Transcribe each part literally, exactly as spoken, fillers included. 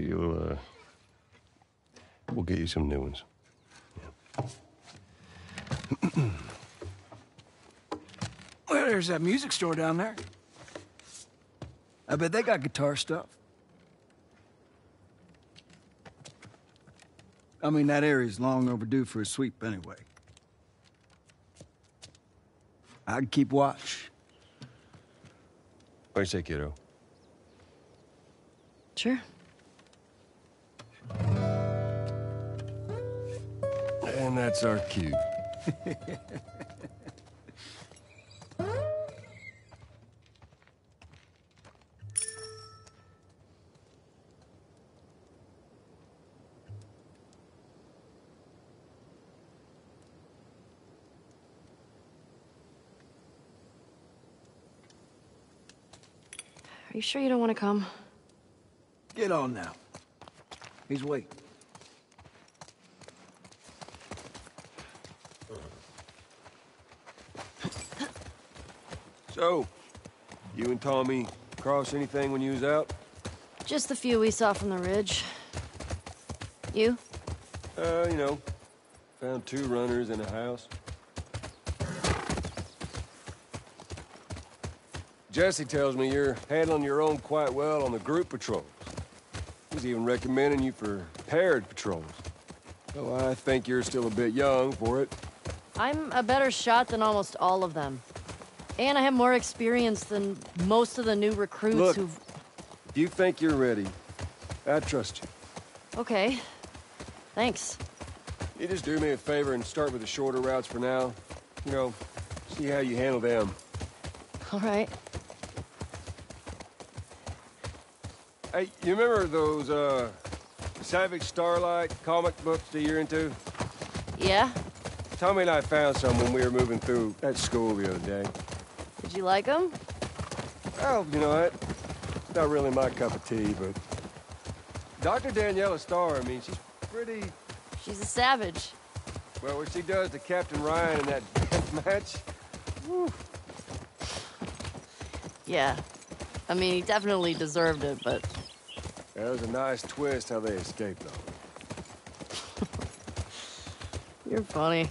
We'll, uh... We'll get you some new ones. Yeah. Well, there's that music store down there. I bet they got guitar stuff. I mean, that area's long overdue for a sweep anyway. I'd keep watch. What do you say, kiddo? Sure. And that's our cue. Are you sure you don't want to come? Get on now. He's waiting. So, you and Tommy cross anything when you was out? Just the few we saw from the ridge. You? Uh, you know, found two runners in a house. Jesse tells me you're handling your own quite well on the group patrols. He's even recommending you for paired patrols. Well, I think you're still a bit young for it. I'm a better shot than almost all of them. And I have more experience than most of the new recruits Look, who've... if you think you're ready, I trust you. Okay. Thanks. You just do me a favor and start with the shorter routes for now. You know, see how you handle them. All right. Hey, you remember those, uh, Savage Starlight comic books that you're into? Yeah? Tommy and I found some when we were moving through at school the other day. Did you like them? Well, you know what? Not really my cup of tea, but... Doctor Daniela Starr, I mean, she's pretty... She's a savage. Well, what she does to Captain Ryan in that death match... Whew. Yeah. I mean, he definitely deserved it, but... That was a nice twist how they escaped, though. You're funny.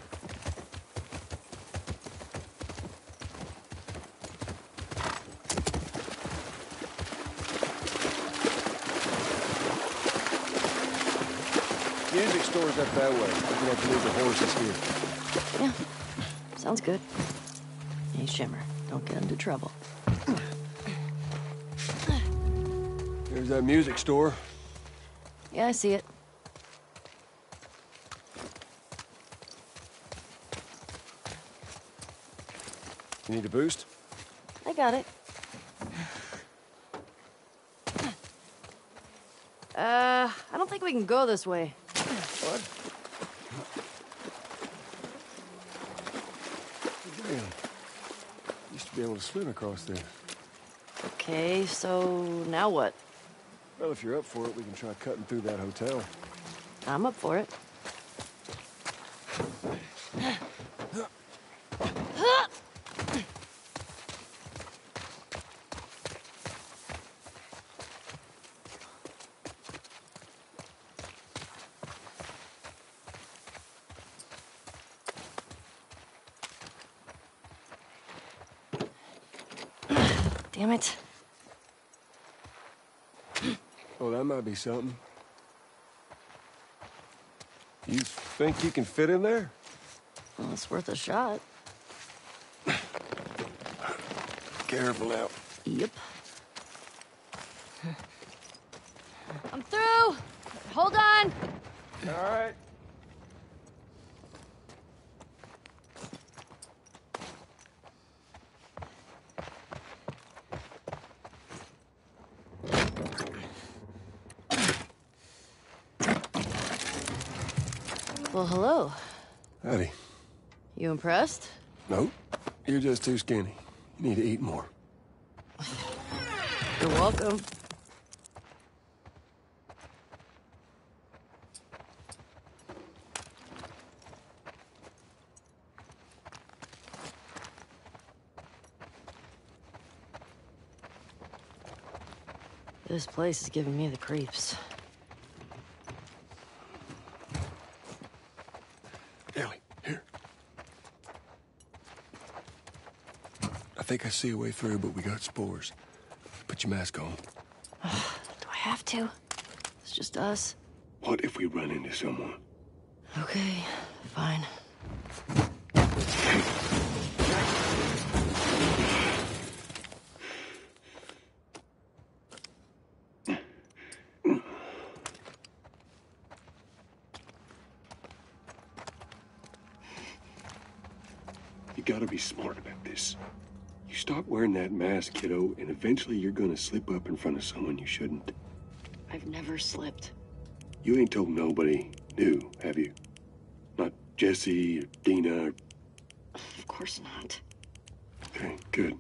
Music store's up that way. We're gonna have to leave the horses here. Yeah. Sounds good. Hey, Shimmer, don't get into trouble. There's that music store. Yeah, I see it. You need a boost? I got it. Uh, I don't think we can go this way. What? Man, used to be able to swim across there. Okay, so now what? Well, if you're up for it, we can try cutting through that hotel. I'm up for it. Damn it. Oh, that might be something. You think you can fit in there? Well, it's worth a shot. Careful now. Yep. I'm through! Hold on! All right. Well, hello. Howdy. You impressed? Nope. You're just too skinny. You need to eat more. You're welcome. This place is giving me the creeps. think I see a way through, but we got spores. Put your mask on. Do I have to? It's just us. What if we run into someone? Okay, fine. You gotta be smart about this. You stop wearing that mask, kiddo, and eventually you're gonna slip up in front of someone you shouldn't. I've never slipped. You ain't told nobody new, have you? Not Jesse or Dina or... Of course not. Okay, good.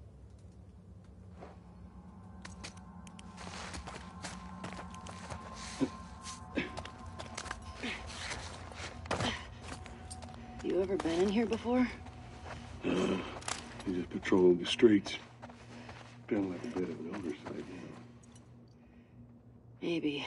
You ever been in here before? Uh, you just patrolled the streets. Feeling like a bit of an oversight, you know. Maybe.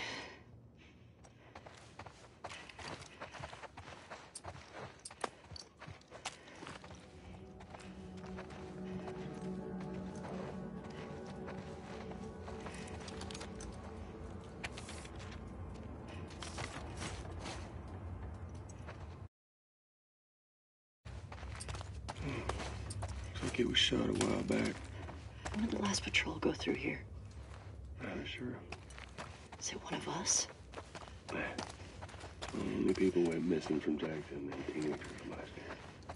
Looks like it was shot a while back. When did the last patrol go through here? Not sure. Is it one of us? Nah. Only people went missing from Jackson and teenagers last year.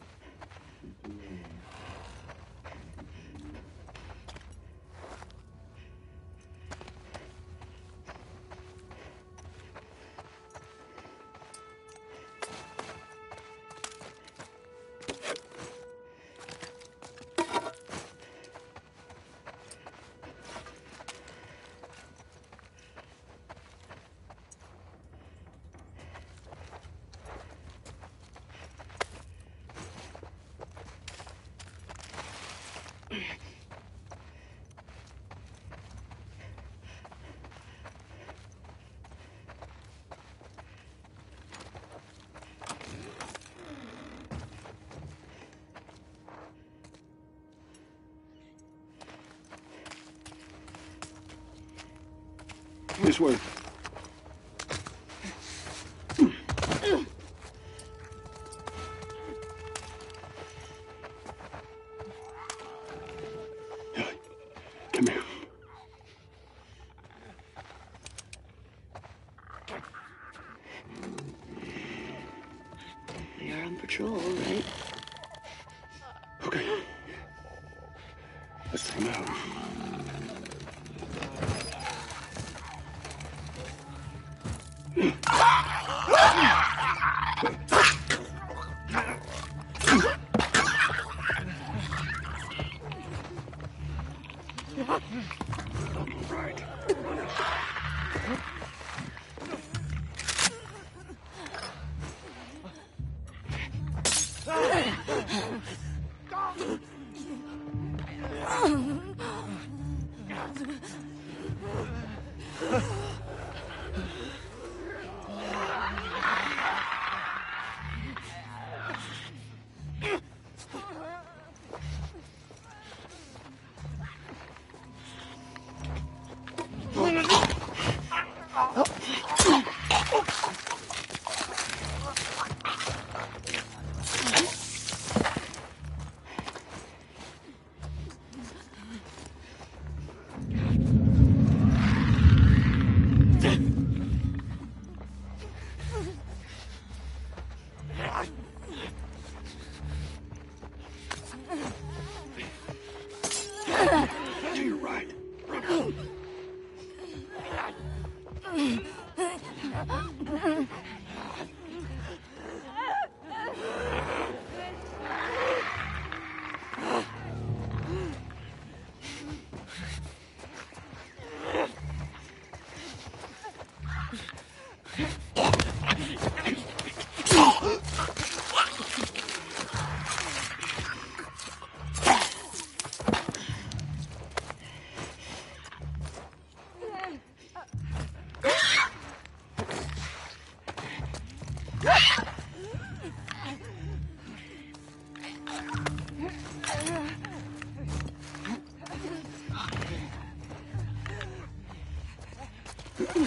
This way. Come here. We are on patrol, right? Okay. Let's take him out. Right. To your right.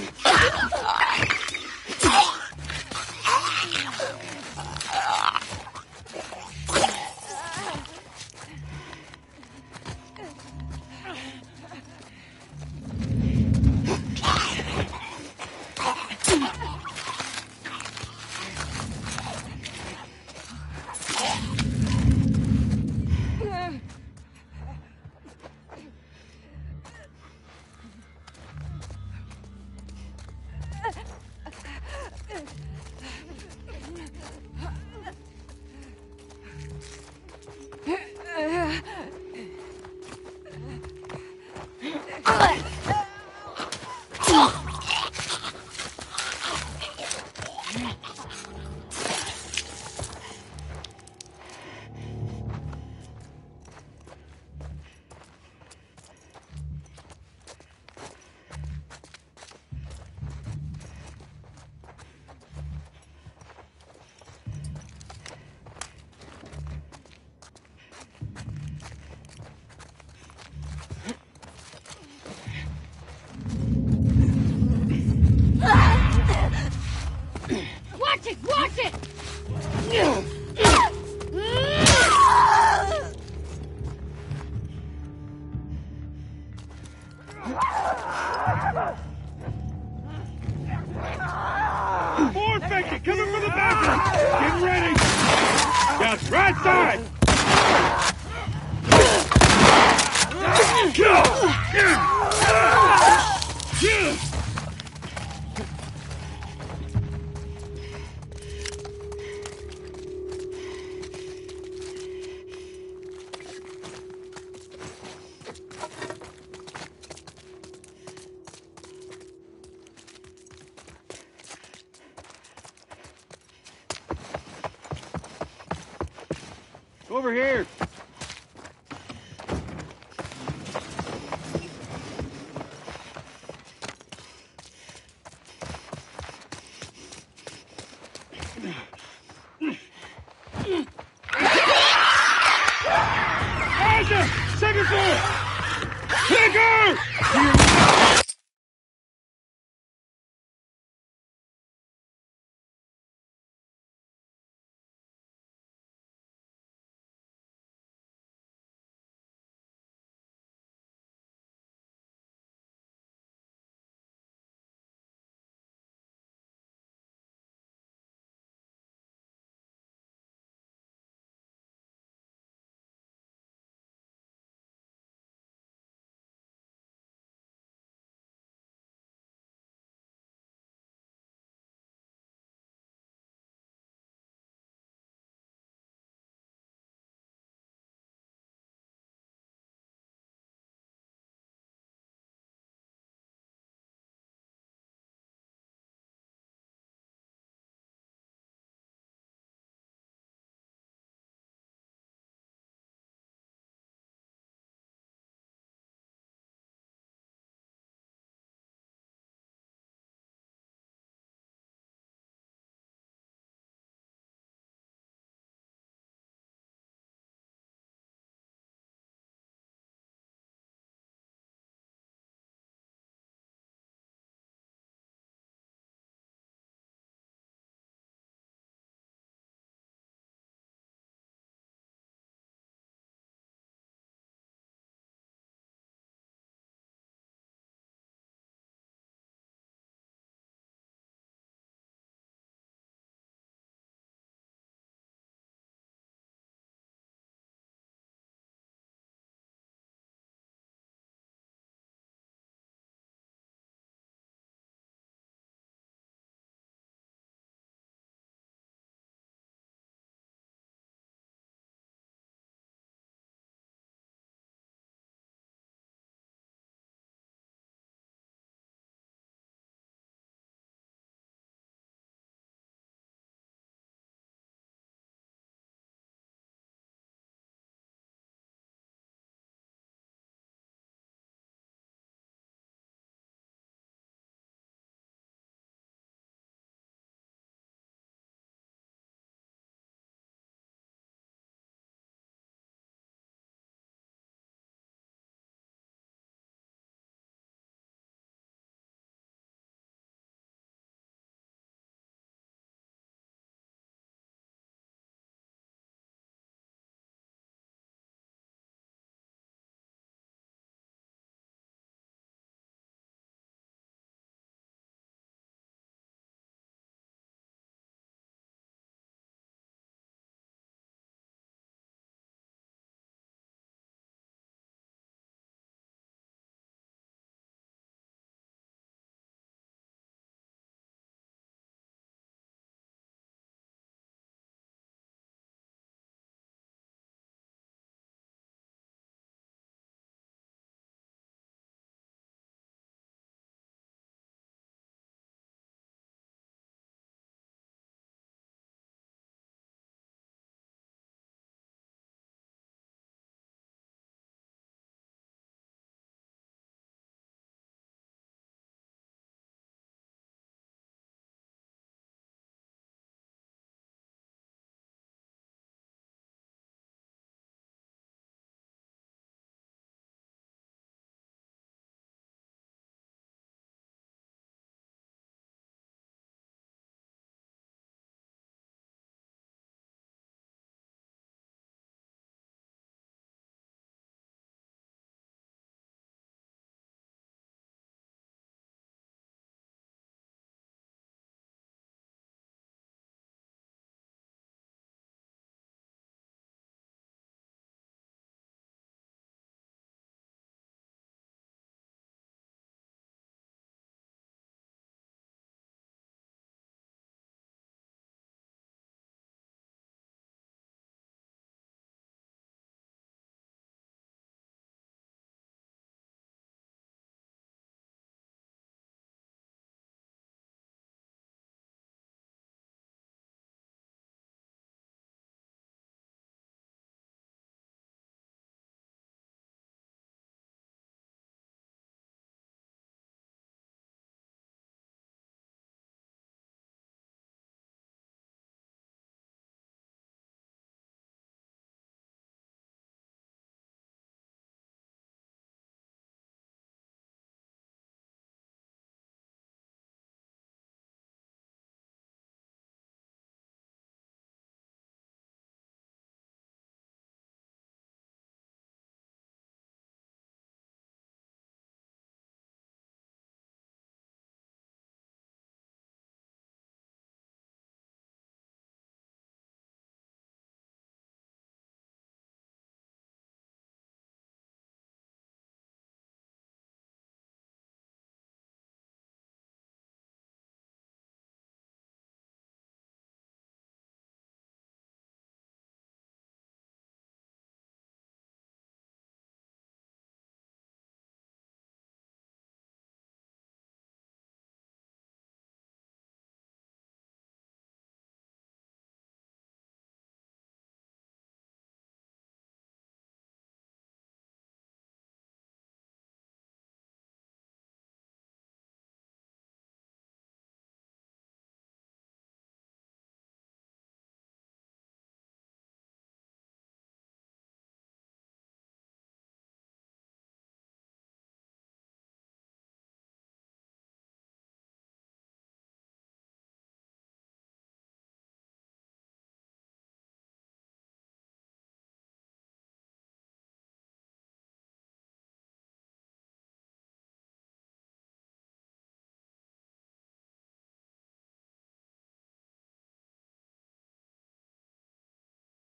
Watch it! Watch it! More infected coming from the bathroom! Get ready! That's right side! Over here!